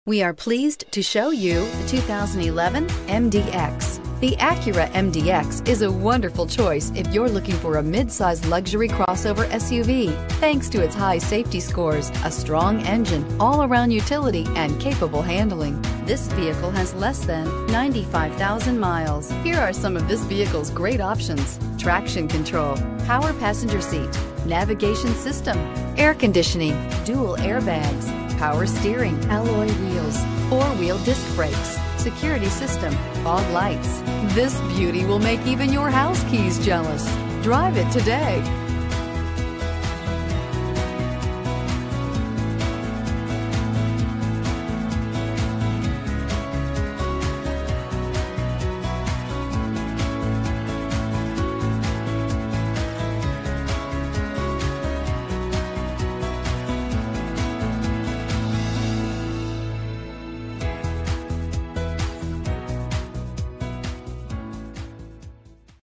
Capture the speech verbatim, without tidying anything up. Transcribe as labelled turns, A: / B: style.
A: We are pleased to show you the two thousand eleven M D X. The Acura M D X is a wonderful choice if you're looking for a mid-size luxury crossover S U V. Thanks to its high safety scores, a strong engine, all-around utility, and capable handling, this vehicle has less than ninety-five thousand miles. Here are some of this vehicle's great options: traction control, power passenger seat, navigation system, air conditioning, dual airbags, power steering, alloy wheels, four-wheel disc brakes, security system, fog lights. This beauty will make even your house keys jealous. Drive it today.